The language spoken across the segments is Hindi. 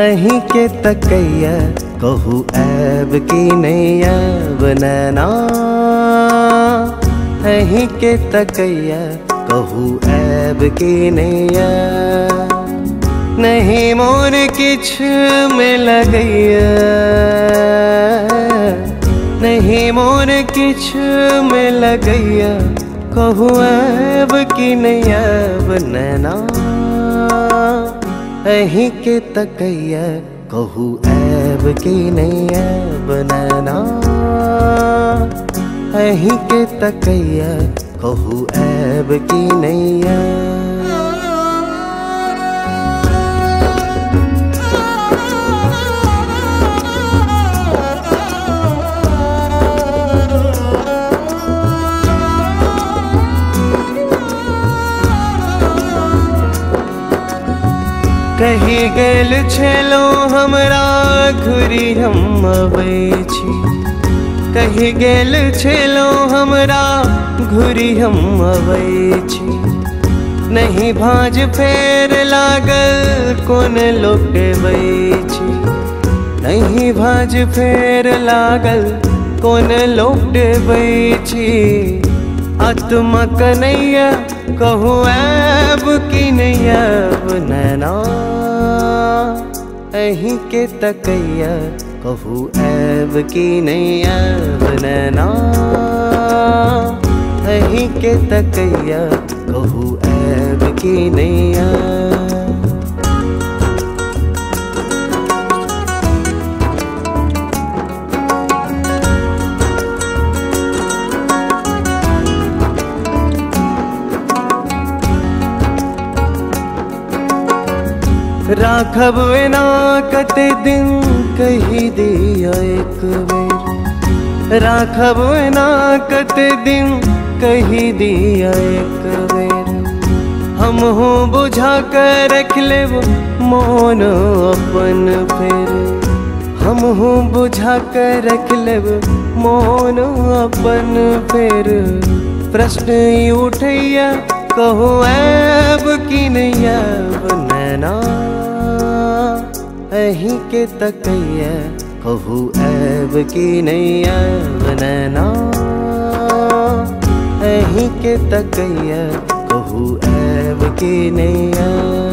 अहीं के तकैया कहू ऐब की नैया बनना। अहीं के तकैया कहू ऐब की नैया। नहीं मोर किछ में लगैया, नहीं मोर किछ में लगैया कहू ऐब की नैया बनना। अहीं के तकैया कहू ऐब की नैया बनना। अहीं के तकैया कहू ऐब की नैया। कही गेल छेलो हमरा घुरी हम अबै छी। कही गेल छेलो हमरा घुरी हम अबै छी। नहीं भांज फेर लागल कोन लौटबै छी। नहीं भांज फेर लागल कोन लौटबै छी। आत्मा कन्हैया कहू ऐब की नैया बनना। अहीं के तकैया कहू ऐब की नैया बनना। अहीं के तकैया कहू ऐब की नैया। राखब एना कते दिन कही दिया एक बेर। राखब एना कते दिन कही दिया एक बेर। हम हो बुझा कर रख लेब मोन अपन फेर। हम हो बुझा कर रख लेब मोन अपन फेर। प्रश्न उठैया कहू ऐब की नैया बनना। अहीं के तकैया कहू ऐब की नैया बनना। अहीं के तकैया कहू ऐब की नैया।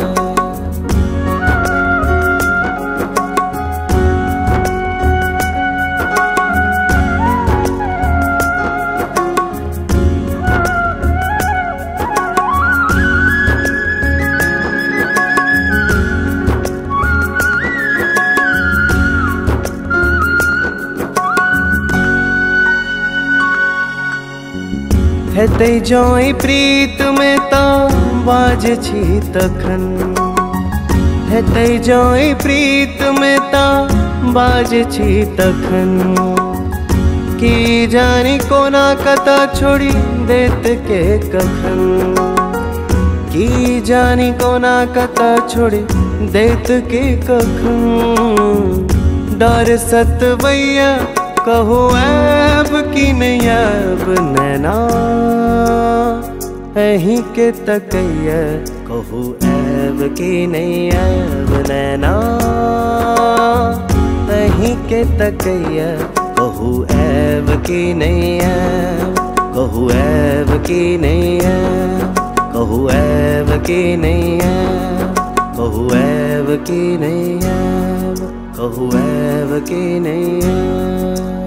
हेतै जोई प्रीत में ता बाज छी तखन। हेतै जोई प्रीत में ता बाज छी तखन। की जानी कोना कता छोड़ी देत के कखन। की जानी कोना कता छोड़ी देत के कखन। डर सतवैया कहू ऐब की नैया बनना। अहीं के तकैया कहू ऐब की नैया बनना। अहीं के तकैया कहू ऐब की नैया। कहू ऐब की नैया। कहू ऐब की नैया। कहू ऐब की नैया। कहू ऐब की नैया।